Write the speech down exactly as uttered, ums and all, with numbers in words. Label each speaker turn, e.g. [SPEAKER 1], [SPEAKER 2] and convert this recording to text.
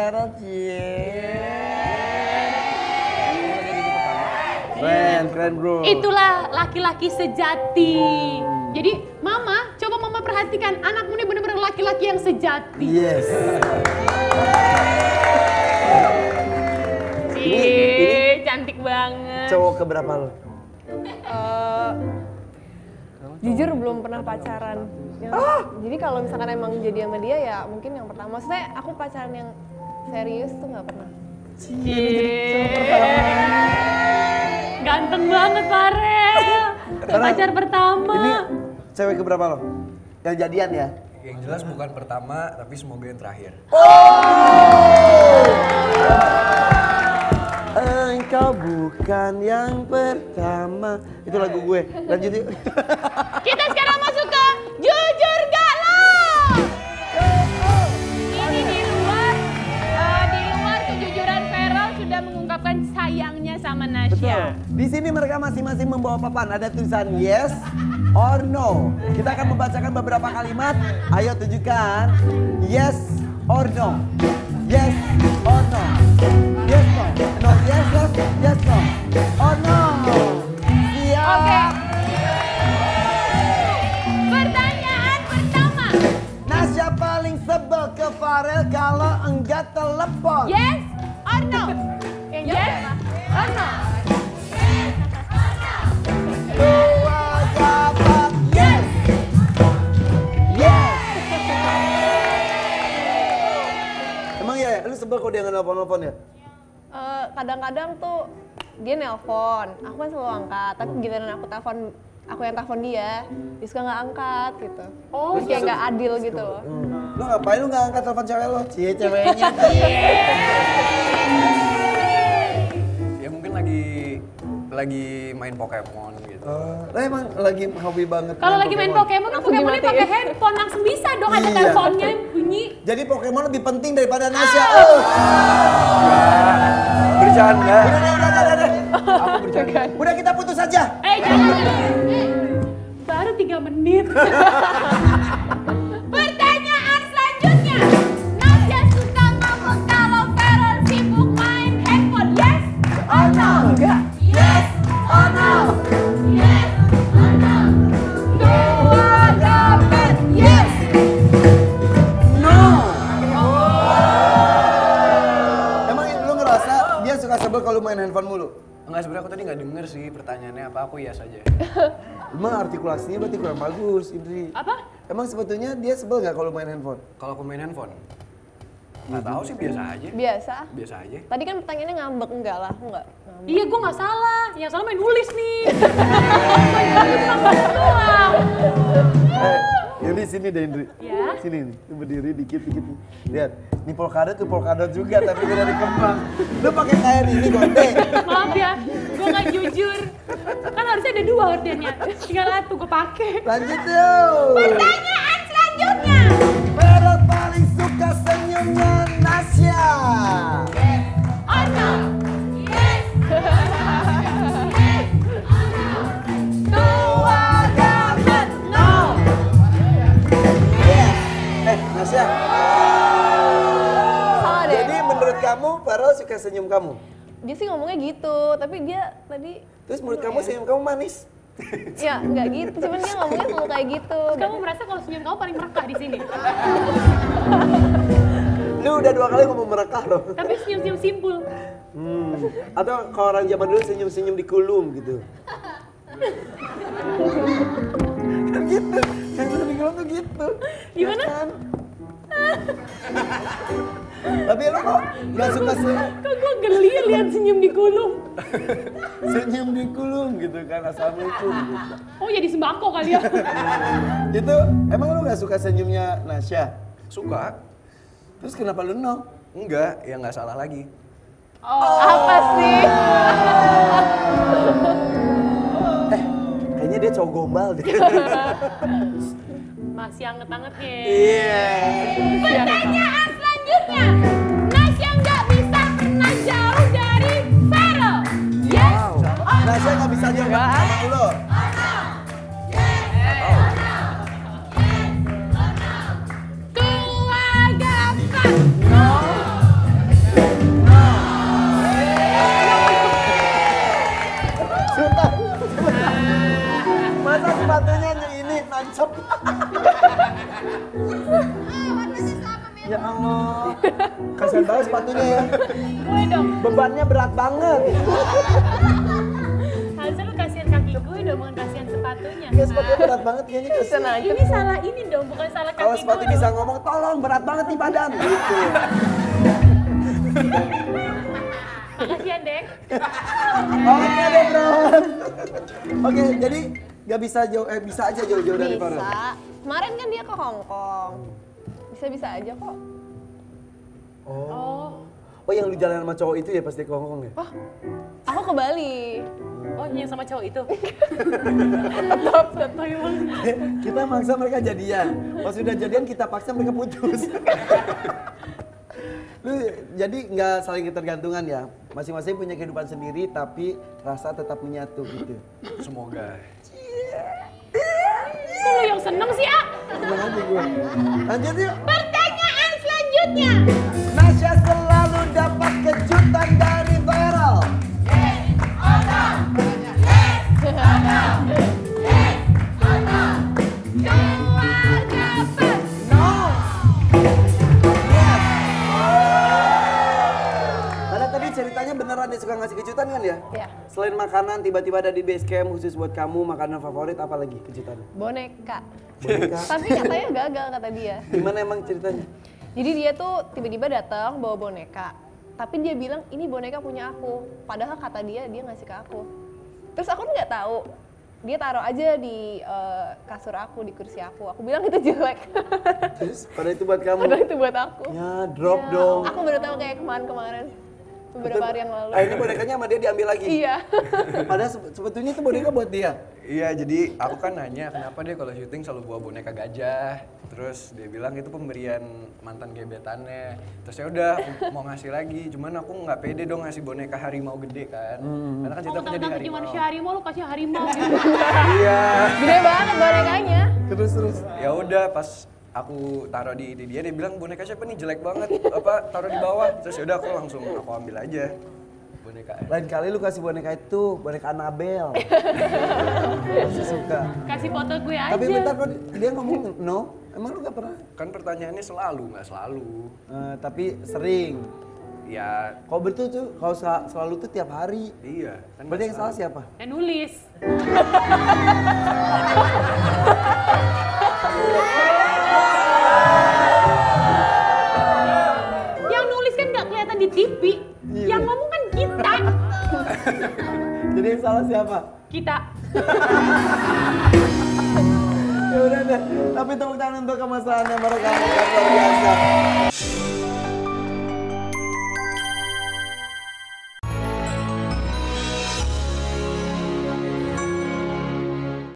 [SPEAKER 1] Feral. Keren, keren bro.
[SPEAKER 2] Itulah laki-laki sejati. Jadi mama, coba mama perhatikan anakmu ini benar-benar laki-laki yang sejati.
[SPEAKER 1] Yes.
[SPEAKER 2] Cie, cantik banget.
[SPEAKER 1] Cowok keberapa lo?
[SPEAKER 3] Uh, jujur belum pernah pacaran. Yang, ah! Jadi kalau misalkan emang jadi sama dia ya mungkin yang pertama. Maksudnya aku pacaran yang serius tuh nggak pernah.
[SPEAKER 2] Cie. Ganteng banget Farel. Pacar pertama.
[SPEAKER 1] Ini cewek keberapa lo? Yang jadian ya?
[SPEAKER 4] Yang jelas bukan pertama, tapi semoga yang terakhir.
[SPEAKER 1] Oh! Engkau bukan yang pertama. Itu lagu gue. Lanjut yuk.
[SPEAKER 2] Kita sekarang masuk ke Jujur Gak Lo. Ini di luar, uh, di luar kejujuran Feral sudah mengungkapkan sayangnya sama Nasya.
[SPEAKER 1] Betul. Di sini mereka masing-masing membawa papan. Ada tulisan yes or no. Kita akan membacakan beberapa kalimat. Ayo tunjukkan. Yes or no. Yes or no. Yes no. No yes yes yes no. Oh no. Iya.
[SPEAKER 2] Oke. Pertanyaan pertama.
[SPEAKER 1] Nasya paling sebel ke Farel kalau enggak telepon.
[SPEAKER 2] Yes or no? Yang yes or no?
[SPEAKER 1] Dua dapat yes. Yes. Emang ya, lu sebel kalau dia nggak nelpon-nelpon ya?
[SPEAKER 3] Uh, kadang-kadang tuh dia nelpon, aku kan selalu angkat. Tapi giliran aku telepon, aku yang telepon dia, dia suka nggak angkat gitu.
[SPEAKER 2] Oh,
[SPEAKER 3] terus kayak nggak adil gitu loh.
[SPEAKER 1] Hmm. Lu ngapain lu nggak angkat telepon cewek lo? Cie ceweknya. Cie.
[SPEAKER 4] Ya mungkin lagi lagi main Pokemon gitu.
[SPEAKER 1] Uh, lo emang lagi hobi banget.
[SPEAKER 2] Kalau lagi main Pokemon, kan Pokemonnya pakai handphone, langsung bisa dong ada
[SPEAKER 1] Iya.
[SPEAKER 2] teleponnya bunyi.
[SPEAKER 1] Jadi Pokemon lebih penting daripada Nasya.
[SPEAKER 2] Ah.
[SPEAKER 1] Oh.
[SPEAKER 4] Bercanda.
[SPEAKER 1] Udah, udah, udah, udah, udah.
[SPEAKER 4] Aku bercanda.
[SPEAKER 1] Udah kita putus aja.
[SPEAKER 2] Eh jangan. Baru tiga menit. Pertanyaan selanjutnya. Nasya suka ngomong kalau Feral sibuk main handphone. Yes or no?
[SPEAKER 3] Enggak.
[SPEAKER 2] Yes or no? Yes or no? Dua dapat yes.
[SPEAKER 1] No. Emang lu ngerasa dia suka sebel kalau main handphone mulu?
[SPEAKER 4] Enggak, sebenarnya aku tadi nggak denger sih pertanyaannya apa, aku iya saja.
[SPEAKER 1] Emang artikulasinya berarti kurang bagus, Indri.
[SPEAKER 2] Apa?
[SPEAKER 1] Emang sebetulnya dia sebel nggak kalau main handphone?
[SPEAKER 4] Kalau aku main handphone, nggak tahu sih, biasa aja.
[SPEAKER 3] Biasa.
[SPEAKER 4] Biasa aja.
[SPEAKER 3] Tadi kan pertanyaannya ngambek, enggak lah, aku enggak. Ngambek.
[SPEAKER 2] Iya, gue nggak salah. Yang salah main nulis nih. Main nulis tambah doang.
[SPEAKER 1] Eh, Indri sini deh Indri.
[SPEAKER 2] Ya.
[SPEAKER 1] Sini nih, lu berdiri dikit-dikit nih. Lihat, ini polkadot tuh polkadot juga tapi dia dari Kemang. Lu pakai kain ini Gonde.
[SPEAKER 2] Maaf ya, gue nggak jujur. Kan harusnya ada dua ordernya. Tinggal satu gue pakai.
[SPEAKER 1] Lanjut yuk.
[SPEAKER 2] Pertanyaan selanjutnya.
[SPEAKER 1] Feral paling suka senyumnya Nasya.
[SPEAKER 2] Yes or no? Yes. Dua dapat no.
[SPEAKER 1] Eh, Nasya.
[SPEAKER 3] Salah deh.
[SPEAKER 1] Jadi menurut kamu Feral suka senyum kamu?
[SPEAKER 3] Dia sih ngomongnya gitu, tapi dia tadi
[SPEAKER 1] Terus menurut kamu senyum kamu manis?
[SPEAKER 3] ya nggak gitu, cuman dia ngomongnya selalu kayak gitu.
[SPEAKER 2] Kamu merasa kalau senyum kamu paling merekah di sini.
[SPEAKER 1] Lu udah dua kali ngomong merekah loh.
[SPEAKER 2] Tapi senyum-senyum simpul.
[SPEAKER 1] Hmm. Atau kalau orang zaman dulu senyum-senyum di kulum gitu. Kan gitu. Senyum di kulum tuh gitu.
[SPEAKER 2] Gimana?
[SPEAKER 1] Ya kan? Tapi lu kok gak suka senyum?
[SPEAKER 2] Kok gue geli lihat senyum di kulum.
[SPEAKER 1] Senyum di kulum gitu kan, assalamualaikum gitu.
[SPEAKER 2] Oh jadi sembako kali ya.
[SPEAKER 1] Itu emang lu gak suka senyumnya Nasya?
[SPEAKER 4] Suka?
[SPEAKER 1] Terus kenapa lu no?
[SPEAKER 4] Enggak, ya nggak salah lagi.
[SPEAKER 2] Oh.
[SPEAKER 3] Apa sih?
[SPEAKER 1] Eh, kayaknya dia cowok gombal deh.
[SPEAKER 2] Masih anget-angetnya.
[SPEAKER 1] Iya.
[SPEAKER 2] Pertanyaan selanjutnya. Nasya nggak bisa pernah jauh dari Feral. Yes or
[SPEAKER 1] Nasya gak bisa jauh sama lu.
[SPEAKER 2] Dua dapat no.
[SPEAKER 1] Ya Allah. Kasihan banget sepatunya ya.
[SPEAKER 2] Gue dong.
[SPEAKER 1] Bebannya berat banget.
[SPEAKER 2] Harusnya lu kasihan kaki gue dong, bukan kasihan sepatunya.
[SPEAKER 1] Ya sepatunya berat banget kayaknya kasihan.
[SPEAKER 3] Tenang.
[SPEAKER 2] Ini salah ini dong, bukan salah kaki
[SPEAKER 1] Kalau
[SPEAKER 2] gue.
[SPEAKER 1] sepatu bisa ngomong, tolong berat banget nih badan. Gitu.
[SPEAKER 2] Makasih ya, Dek.
[SPEAKER 1] Oke deh bro. Oke jadi nggak bisa jauh, eh bisa aja jauh-jauh dari Farel.
[SPEAKER 3] Bisa. Kemarin kan dia ke Hong Kong. Bisa-bisa aja kok.
[SPEAKER 1] Oh. Oh yang lu jalan sama cowok itu ya pas dia ke Hong Kong ya?
[SPEAKER 3] Wah, aku ke Bali.
[SPEAKER 2] Oh, yang sama cowok itu.
[SPEAKER 3] Tetap, tetap emang.
[SPEAKER 1] Kita maksa mereka jadian. Pas sudah jadian kita paksa mereka putus. Lu jadi nggak saling ketergantungan ya? Masing-masing punya kehidupan sendiri tapi rasa tetap menyatu gitu.
[SPEAKER 4] Semoga.
[SPEAKER 2] Kok lu yang seneng sih, A?
[SPEAKER 1] Tenang aja gue. Lanjut yuk.
[SPEAKER 2] Pertanyaan selanjutnya.
[SPEAKER 1] Nasya selalu dapat kejutan dari Farel.
[SPEAKER 2] Keluarga Pers.
[SPEAKER 1] No. Yes. Karena tadi ceritanya beneran dia suka ngasih kejutan kan ya?
[SPEAKER 3] Ya,
[SPEAKER 1] Selain makanan, tiba-tiba ada di base camp khusus buat kamu, makanan favorit apa lagi kejutannya?
[SPEAKER 3] boneka.
[SPEAKER 1] Boneka.
[SPEAKER 3] Tapi katanya gagal kata dia.
[SPEAKER 1] Gimana emang ceritanya?
[SPEAKER 3] Jadi dia tuh tiba-tiba datang bawa boneka. Tapi dia bilang ini boneka punya aku. Padahal kata dia dia ngasih ke aku. Terus aku nggak tahu. Dia taruh aja di eh, kasur aku, di kursi aku. Aku bilang itu jelek.
[SPEAKER 1] Terus pada itu buat kamu?
[SPEAKER 3] Padahal itu buat aku.
[SPEAKER 1] Ya drop
[SPEAKER 3] Ya,
[SPEAKER 1] dong.
[SPEAKER 3] Aku baru tahu kayak kemarin-kemarin. Beberapa hari yang lalu.
[SPEAKER 1] Ah, ini bonekanya sama dia diambil lagi?
[SPEAKER 3] Iya.
[SPEAKER 1] Padahal se- sebetulnya itu boneka buat dia?
[SPEAKER 4] Iya, jadi aku kan nanya kenapa dia kalau syuting selalu bawa boneka gajah. Terus dia bilang itu pemberian mantan gebetannya. Terus ya udah mau ngasih lagi, cuman aku nggak pede dong ngasih boneka harimau gede kan. Karena kan
[SPEAKER 2] Oh,
[SPEAKER 4] cerita aku jadi
[SPEAKER 2] tentang
[SPEAKER 4] harimau.
[SPEAKER 2] manusia harimau, lu kasih harimau gitu.
[SPEAKER 4] Iya.
[SPEAKER 3] Gede banget bonekanya.
[SPEAKER 1] Terus terus.
[SPEAKER 4] Ya udah pas aku taruh di, di dia, dia bilang boneka siapa nih jelek banget, apa taruh di bawah. Terus ya udah aku langsung aku ambil aja boneka.
[SPEAKER 1] Lain kali lu kasih boneka itu, boneka Annabelle. Masih suka.
[SPEAKER 2] Kasih foto gue aja.
[SPEAKER 1] Tapi bentar kok dia ngomong no, emang lu gak pernah?
[SPEAKER 4] Kan pertanyaannya selalu, nggak selalu.
[SPEAKER 1] Eh, tapi sering.
[SPEAKER 4] Ya
[SPEAKER 1] Kalau betul tuh, kalau sel- selalu tuh tiap hari.
[SPEAKER 4] iya. Kan
[SPEAKER 1] Berarti
[SPEAKER 4] nggak
[SPEAKER 1] yang salah
[SPEAKER 4] selalu.
[SPEAKER 1] siapa?
[SPEAKER 2] Dan nulis. Yang nulis kan nggak kelihatan di T V.
[SPEAKER 1] Iya.
[SPEAKER 2] Yang ngomong kan kita.
[SPEAKER 1] Jadi yang salah siapa?
[SPEAKER 2] Kita.
[SPEAKER 1] Ya udah deh. Tapi tepuk tangan untuk kemesraannya mereka. Luar biasa.